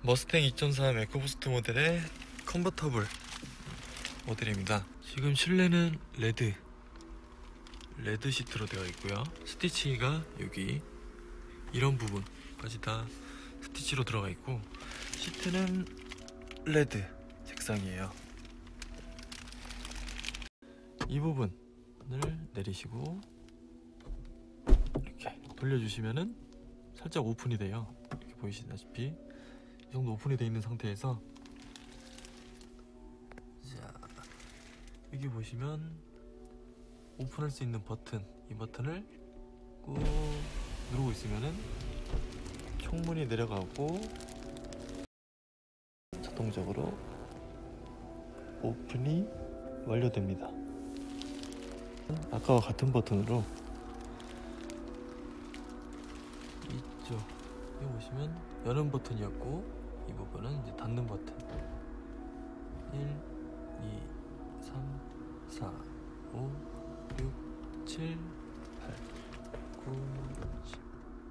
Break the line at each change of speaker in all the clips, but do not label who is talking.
머스탱 2003 에코부스트 모델의 컨버터블 모델입니다. 지금 실내는 레드 시트로 되어 있고요. 스티치가 여기 이런 부분까지 다 스티치로 들어가 있고, 시트는 레드 색상이에요. 이 부분을 내리시고 이렇게 돌려주시면은 살짝 오픈이 돼요. 이렇게 보이시다시피 이 정도 오픈이 되어 있는 상태에서, 자, 여기 보시면 오픈할 수 있는 버튼, 이 버튼을 꾹 누르고 있으면은 총문이 내려가고 자동적으로 오픈이 완료됩니다. 아까와 같은 버튼으로 이쪽에 보시면 여는 버튼이었고, 이 부분은 이제 닫는 버튼. 1, 2, 3, 4, 5, 6, 7, 8, 9, 10.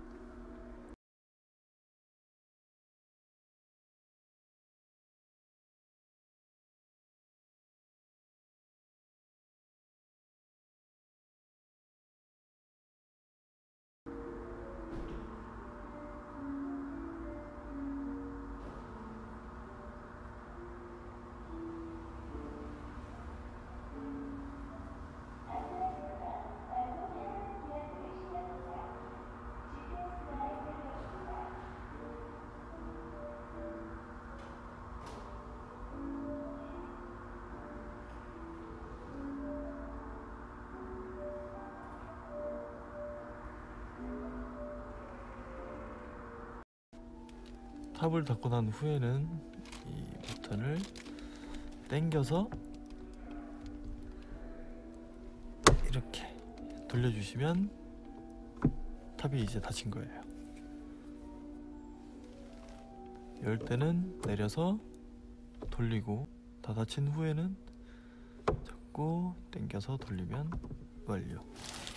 탑을 닫고 난 후에는 이 버튼을 당겨서 이렇게 돌려주시면 탑이 이제 닫힌 거예요. 열 때는 내려서 돌리고, 다 닫힌 후에는 잡고 당겨서 돌리면 완료.